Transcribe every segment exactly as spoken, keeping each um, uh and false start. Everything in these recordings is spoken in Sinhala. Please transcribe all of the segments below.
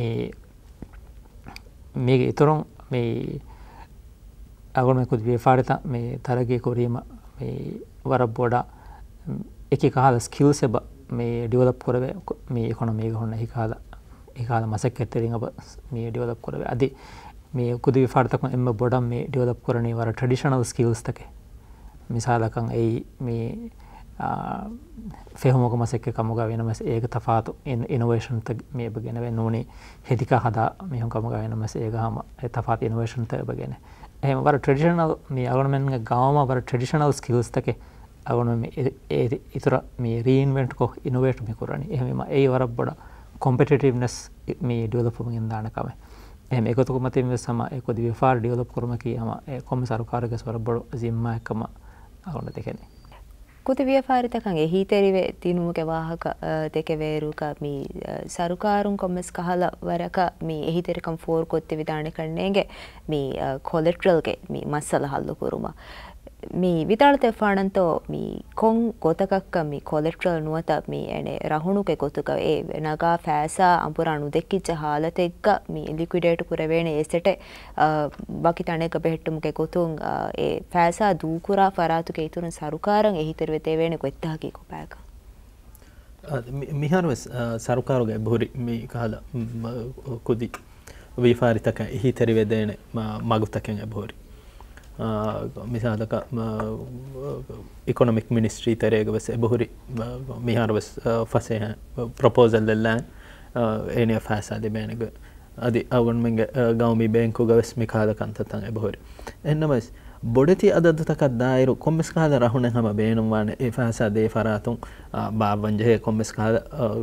මේ මේක ඊතරම් මේ අගොන කුද ව්‍යාපාරිත මේ තරගේ කොරීම මේ වර බොඩ එකේ කාල ස්කිල්ස් එබ මේ ඩෙවලොප් කරවේ මේ ඉකොනොමි එක හොන්න හිකාල ඒකාල මසක් ඇත්තරින් අප මේ ඩෙවලොප් කරවේ අදි මේ කුද ව්‍යාපාරිතක එම්ම බොඩම් මේ ඩෙවලොප් කරන්නේ වර ට්‍රැඩිෂනල් ස්කිල්ස් තකේ මිසාලකන් ඒ මේ ෆෙහමක මසෙක්ක කමුග වෙනමස් ඒක තෆාතු ඉනෝවේෂන් මේ බගෙන වෙන්න ඕනේ හෙදික හදා මෙහොන් කමුග වෙනමස් ඒක හම තෆාත් ඉනෝවේෂන් ත බගෙන එහෙම වර ට්‍රැඩිෂනල් මේ අගොනමෙන් ගාවම වර ට්‍රැඩිෂනල් ස්කිල්ස් තකේ අගොන මේ ඒ ඉතර මේ රීඉන්වෙන්ට් කො ඉනෝවේට් මේ කරන්නේ එහෙම ඒ වර බොඩ කොම්පිටිටිව්නස් මේ ඩෙවලොප් වෙමින් දානකම එහෙම ඒකතු කොමතින් වෙසම ඒක දි ව්‍යාපාර ඩෙවලොප් කරම කීයම ඒ කොම්ම සරකාරගේ වර බොඩ ජිම්මා එකම අගොන දෙකනේ කුති ව්‍යාපාරිතකන් එහි තෙරිවේ තිනුමගේ වාහක දෙක වේරුක මේ සරුකාරුන් කොම්මස් කහලා වරක මේ එහි තෙරකම් ෆෝර් කොත්ති විධානය කරන්නේගේ මේ කොලෙටරල්ගේ මේ මස්සල හල්ලු කුරුම මේ විතාල තෙෆානන්තෝ මේ කොන් ගොතකක්ක මේ කොලෙටරල් නුවත මේ එනේ රහුණුගේ ගොතුක ඒ නගා ෆෑසා අම්පුරාණු දෙක්කිච්ච හාලත එක්ක මේ ලික්විඩේට් කුරවේන ඒසෙට බකිතණේක බෙහෙට්ටුමුගේ ගොතුන් ඒ ෆෑසා දූකුරා ෆරාතුගේ ඉතුරුන් සරුකාරන් එහිතර වෙතේ වෙන කොත්තහකී කොපෑක මිහාරවස් සරුකාරුගේ බොහොරි මේ කහලා කුදි විෆාරිතක එහිතර වෙදේන මගුතකෙන් බොහොරි මිසාලක ඉකොනොමික් මිනිස්ට්‍රී තරේග වස් බොහොරි මිහාරවස් ෆසේ ප්‍රොපෝසල් දෙල්ලන් ඒනිය ෆෑසා දෙබේනග අදි අවගොන්මෙන්ගේ ගෞමි බැංකු ගවස් මිකාලකන්තතන් බොහොරි එන්නමස් බොඩති අදදතක දායිරු කොම්මස් කාද රහුණ හැම බේනුම් වාන ඒ ෆෑසා දේ ෆරාතුන් බාවංජහේ කොම්මස් කාද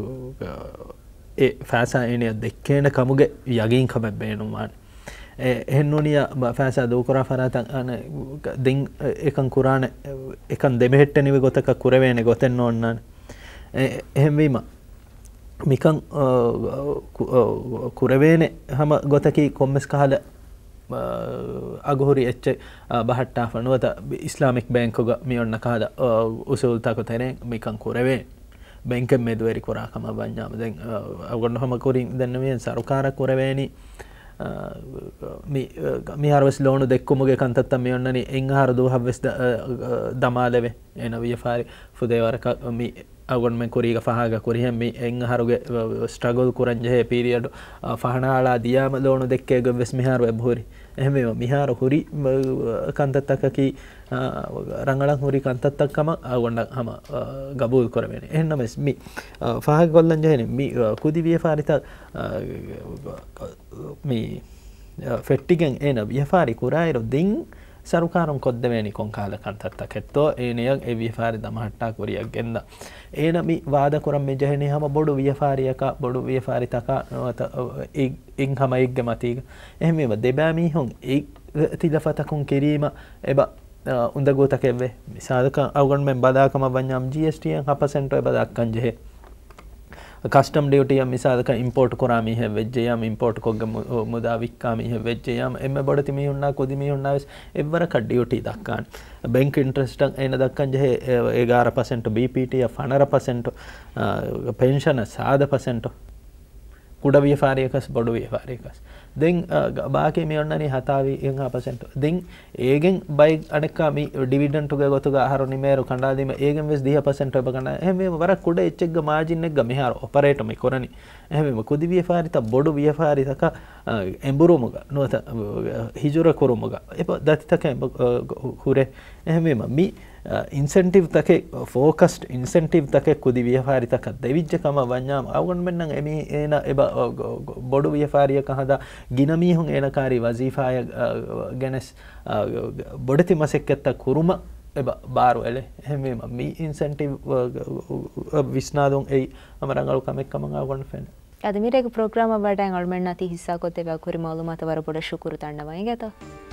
ඒ ෆෑසා ඒනිය දෙක්කේන කමුගේ යගින් කම බේනුම් වාන එහෙන්නෝනිය ෆෑසා දූකුරා ෆරාතන් අන දින් එකන් කුරාන එකන් දෙමෙහෙට්ටනිව ගොතක කුරවේන ගොතෙන් ඕන්නන් එහෙම වීම මිකන් කුරවේන හම ගොතකි කොම්මස් කහල අගහුරි එච්ච බහට්ටා ෆනුවත ඉස්ලාමික් බැංකුග මියොන්න කහද උසුල්තක තෙරෙන් මිකන් කුරවේ බැංකෙන් මෙදුවරි කුරාකම බඥාම දැන් අවගොන්න හම කුරින් දන්නවෙන් සරුකාර කුරවේනි මිහාරවස් ලෝණු දෙක්කුමුගේ කන්තත්ත මියොන්නනි එංහාර දූහවස් දමාලෙවේ එන වියෆාරි ෆුදේවරක මි අවගොන්මෙන් කුරීග ෆහාග කුරිහෙන් මි එංහාරුගේ ස්ට්‍රගල් කුරංජහේ පීරියඩ් ෆහනාලා දියාම ලෝණු දෙක්කේග වෙස් මිහාරු එබ්හුරි එහෙම මිහාර හුරි කන්තත්තකකි රංගලන් හුරි කන්තත්තක්කම අවගොන්න හම ගබූල් කරවෙන එහෙන්නමස් මි ෆහාග ගොල්ලංජහනේ මි කුදි වියෆාරිත මේ ෆෙට්ටිගෙන් එන වියෆාරි කුරායිරු දින් සරුකාරුන් කොද්දවේනි කොන්කාල කන්තත්තක් එත්තෝ ඒනියක් ඒ වියෆාරි දමහට්ටා කුරියක් ගෙන්ද ඒන මි වාද කරම් මේ ජහනේ හම බොඩු වියෆාරියක බොඩු වියෆාරිතක ඉන් හම එක්ග මතීග එහෙමම දෙබෑමී හොන් ඒ තිදෆතකුන් කිරීම එබ උන්ද ගෝතකෙවේ මිසාදක අවගොන්මෙන් බදාකම වඤ්ඤම් ජී එස් ටී එක පර්සන්ට් එබ දක්කන් ජෙහෙ කස්ටම් ඩියුටි යම් මිසාදක ඉම්පෝර්ට් කරාමි හැ වෙජ්ජේ යම් ඉම්පෝර්ට් කොග්ග මුදා වික්කාමි හැ වෙජ්ජේ යම් එම්ම බඩති මි උන්නා කොදි මි උන්නා එවර ක ඩියුටි දක්කාන් බැංක් ඉන්ට්‍රස්ට් එන දක්කන් ජෙහෙ eleven percent B P T fifteen percent pension seven percent කුඩ ව්‍යාපාරිකස් බඩු ව්‍යාපාරිකස් දෙන් බාකේ මේ ඔන්නනි හතාවි eleven percent දෙන් ඒගෙන් බයි අඩක්කා මේ ඩිවිඩන්ඩ් තුග ගොතුග ආහාර නිමේරු කණ්ඩාදීම ඒගෙන් වෙස් ten percent ඔබ ගන්න එහෙම මේ වර කුඩ එච්චෙක්ග මාජින් එකග මෙහාර ඔපරේටර් මේ කරනි එහෙම කුදි ව්‍යාපාරිත බඩු ව්‍යාපාරිතක එම්බුරුමුග නොත හිජුර කරුමුග එප දතිතක හුරේ එහෙම මේ ඉන්සෙන්ටිව් තකේ ෆෝකස්ඩ් ඉන්සෙන්ටිව් තකේ කුදි ව්‍යාපාරිතක දෙවිජ්ජකම වඤ්ඤාම අවගොන් මෙන්නම් එමි එන එබ බොඩු ව්‍යාපාරියක හදා ගිනමීහුන් එනකාරී වසීෆාය ගැනස් බොඩති මසෙක්කත්ත කුරුම එබ බාරු එලේ එහෙම මේ ඉන්සෙන්ටිව් විස්නාදුන් ඒ අමරංගලු කමෙක්කම අවගොන් ෆෙන් අද මිරේක ප්‍රෝග්‍රෑම් වලට අල්මෙන් නැති හිස්සා කොතේ වකුරි මාලුමාත වර පොඩ ශුකුරු තන්නවයි ගත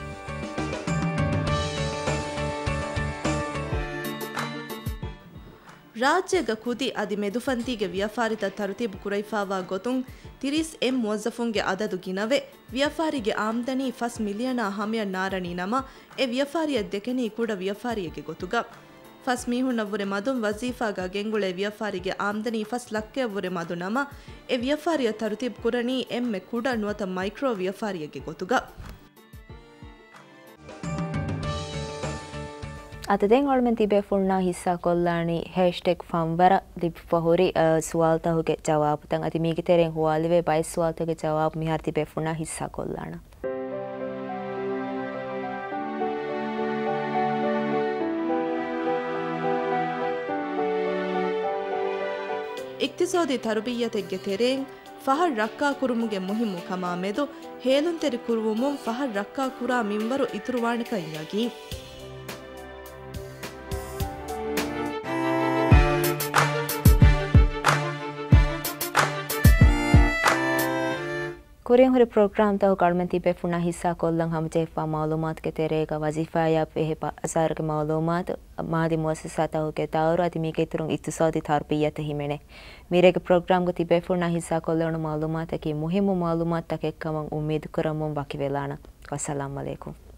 ರಾಜ್ಯಗ ಕುದಿ ಅದಿ ಮೆದುಫಂತಿಗೆ ವ್ಯಾಪಾರಿತ ತರತೀಬು ಕುರೈಫಾವಾ ಗೊತುಂ ತಿರಿಸ್ ಎಂ ಮುವಜ್ಜಫುಂಗೆ ಅದದು ಗಿನವೆ ವ್ಯಾಪಾರಿಗೆ ಆಮ್ದನಿ ಫಸ್ ಮಿಲಿಯನ ಹಮಿಯ ನಾರಣಿ ನಮ ಎ ವ್ಯಾಪಾರಿಯ ದೆಕೆನಿ ಕೂಡ ವ್ಯಾಪಾರಿಯಗೆ ಗೊತುಗ ಫಸ್ ಮೀಹುಣ್ಣವ್ವರೆ ಮದುಂ ವಜೀಫಾಗ ಗೆಂಗುಳೆ ವ್ಯಾಪಾರಿಗೆ ಆಮ್ದನಿ ಫಸ್ ಲಕ್ಕೆವ್ವರೆ ಮದು ನಮ ಎ ವ್ಯಾಪಾರಿಯ ತರುತಿಬ್ ಕುರಣಿ ಎಮ್ಮೆ ಕುಡ ನುವತ ಮೈಕ್ರೋ ವ್ಯಾಪಾರಿಯಗೆ ಗೊತುಗ අතදෙන් ඔල්මෙන් තිබේ ෆුල්නා හිස්සා කොල්ලානි හෑෂ්ටැග් ෆම්වර ලිප් ෆහොරි සුවාල්තහුගේ ජවාබතන් අති මීගේ තෙරෙන් හුවාලිවේ බයි සුවාල්තගේ ජවාබ මිහාර තිබේ ෆුල්නා හිස්සා කොල්ලාන ಇಕ್ತಿಸಾದಿ ತರಬಿಯತೆಗ್ಗೆ ತೆರೆಂ ಫಹರ್ ರಕ್ಕಾ ಕುರುಮುಗೆ ಮುಹಿಮ್ಮು ಕಮಾ ಮೆದು ಹೇಲುನ್ ತೆರಿ ಕುರುವುಮುಂ ಫಹರ್ ರಕ್ಕಾ ಕುರಾ ಮಿಂವರು ಇತುರುವಾಣಿಕ ಇಯಗಿ कुरियन हरे प्रोग्राम तह गवर्नमेंट तिबे फुना हिस्सा कोल्लं हम जेफा मालूमात के तेरेगा वजीफा या पे असार के मालूमात मादी मुअस्ससा तह के ताउर अति मी के तुरंग इत्तिसादी तर्बियत हिमेने मेरे के प्रोग्राम को तिबे फुना हिस्सा कोल्लन मालूमात की मुहिम मालूमात तक कमं उम्मीद करमम बाकी वेलाना अस्सलाम वालेकुम